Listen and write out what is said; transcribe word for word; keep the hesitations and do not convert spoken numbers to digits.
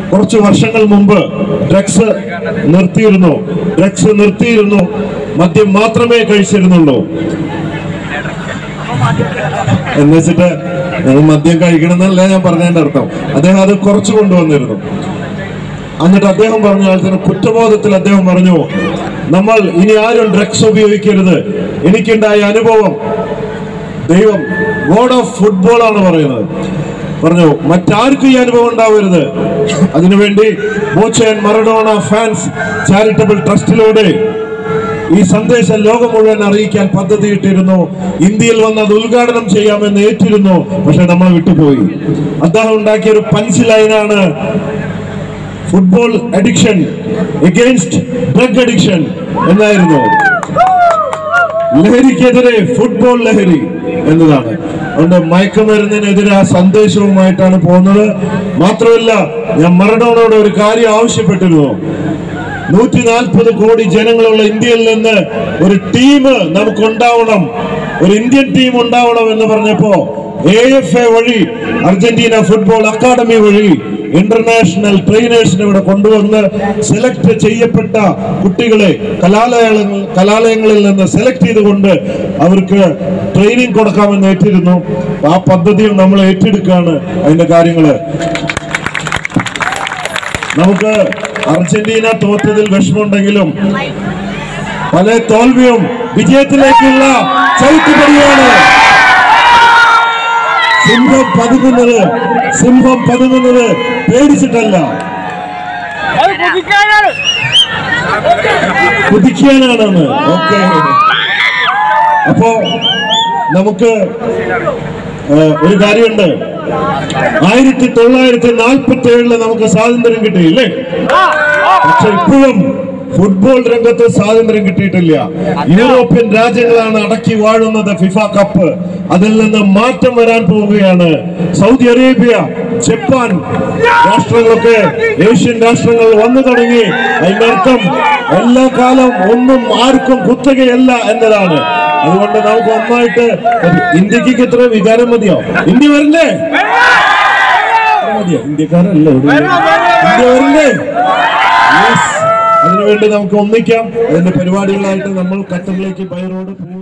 കുറച്ച് വർഷങ്ങൾ മുമ്പ് ഡ്രഗ്സ് നിർത്തിയിരുന്നു ഡ്രഗ്സ് നിർത്തിയിരുന്നു മദ്യം മാത്രമേ കഴിച്ചിരുന്നുള്ളൂ എന്ന് വെച്ചിട്ട് നിങ്ങൾ മദ്യം കഴിക്കണം എന്നല്ല ഞാൻ പറഞ്ഞതിന്റെ അർത്ഥം. അദ്ദേഹം അത് കുറച്ചു കൊണ്ടുവന്നിരുന്നു. എന്നിട്ട് അദ്ദേഹം പറഞ്ഞ ആൾക്കാരുടെ കുറ്റബോധത്തിൽ അദ്ദേഹം പറഞ്ഞു, നമ്മൾ ഇനി ആരും ഡ്രഗ്സ് ഉപയോഗിക്കരുത്. എനിക്കുണ്ടായ അനുഭവം ദൈവം ഗോഡ് ഓഫ് ഫുട്ബോൾ ആണ് പറയുന്നത്. പറഞ്ഞു മറ്റാർക്കും ഈ അനുഭവം ഉണ്ടാവരുത്. അതിനുവേണ്ടി Boche and Maradona fans charitable ട്രസ്റ്റിലൂടെ ഈ സന്ദേശം ലോകം മുഴുവൻ അറിയിക്കാൻ പദ്ധതിയിട്ടിരുന്നു. ഇന്ത്യയിൽ വന്ന് അത് ഉദ്ഘാടനം ചെയ്യാമെന്ന് ഏറ്റിരുന്നു. പക്ഷെ നമ്മൾ വിട്ടുപോയി. അദ്ദേഹം ഉണ്ടാക്കിയ ഒരു പഞ്ച് ലൈനാണ് football addiction against drug addiction എന്നായിരുന്നു. ലഹരിക്കെതിരെ ഫുട്ബോൾ ലഹരി എന്നതാണ്. അതുകൊണ്ട് മയക്കുമരുന്നിനെതിരെ ആ സന്ദേശവുമായിട്ടാണ് പോകുന്നത്. മാത്രമല്ല, ഞാൻ മറഡോണയോട് ഒരു കാര്യം ആവശ്യപ്പെട്ടിരുന്നു. നൂറ്റി നാൽപ്പത് കോടി ജനങ്ങളുള്ള ഇന്ത്യയിൽ നിന്ന് ഒരു ടീം നമുക്ക് ഉണ്ടാവണം, ഒരു ഇന്ത്യൻ ടീം ഉണ്ടാവണം എന്ന് പറഞ്ഞപ്പോ എ എഫ് എ വഴി അർജന്റീന ഫുട്ബോൾ അക്കാദമി വഴി ഇന്റർനാഷണൽ ട്രെയിനേഴ്സിനെ ഇവിടെ കൊണ്ടുവന്ന് സെലക്ട് ചെയ്യപ്പെട്ട കുട്ടികളെ കലാലയങ്ങൾ കലാലയങ്ങളിൽ നിന്ന് സെലക്ട് ചെയ്തുകൊണ്ട് അവർക്ക് ട്രെയിനിങ് കൊടുക്കാമെന്ന് ഏറ്റിരുന്നു. ആ പദ്ധതിയും നമ്മൾ ഏറ്റെടുക്കുകയാണ്. അതിന്റെ കാര്യങ്ങള് നമുക്ക് അർജന്റീന തോറ്റതിൽ വിഷമമുണ്ടെങ്കിലും പല തോൽവിയും വിജയത്തിലേക്കുള്ള ചവിട്ടുപടിയാണ്. സിംഹം പതുങ്ങുന്നത് സിംഹം പതുങ്ങുന്നത് പേടിച്ചിട്ടല്ല, കുതിക്കാനാണെന്ന്. ഓക്കെ, അപ്പോ നമുക്ക് ഒരു കാര്യമുണ്ട്. ആയിരത്തി തൊള്ളായിരത്തി നാൽപ്പത്തി ഏഴില് നമുക്ക് സ്വാതന്ത്ര്യം കിട്ടിയില്ലേ? പക്ഷെ ഇപ്പോഴും ഫുട്ബോൾ രംഗത്ത് സ്വാതന്ത്ര്യം കിട്ടിയിട്ടില്ല. യൂറോപ്യൻ രാജ്യങ്ങളാണ് അടക്കി വാഴുന്നത് ഫിഫ കപ്പ്. അതിൽ നിന്ന് മാറ്റം വരാൻ പോവുകയാണ്. സൗദി അറേബ്യ, ജപ്പാൻ രാഷ്ട്രങ്ങളൊക്കെ ഏഷ്യൻ രാഷ്ട്രങ്ങൾ വന്നു തുടങ്ങി. അതിനർത്ഥം എല്ലാ കാലം ഒന്നും ആർക്കും കുത്തകയല്ല എന്നതാണ്. അതുകൊണ്ട് നമുക്ക് ഒന്നായിട്ട് ഇന്ത്യക്ക് ഇത്ര വികാരം മതിയോ? ഇന്ത്യ വരണ്ടേ? മതിയോ? ഇന്ത്യക്കാരല്ലേ ഇന്ത്യ വരണ്ടേ? അതിനുവേണ്ടി നമുക്ക് ഒന്നിക്കാം. അതിന്റെ പരിപാടികളായിട്ട് നമ്മൾ ഖത്തറിലേക്ക് ബൈ റോഡ്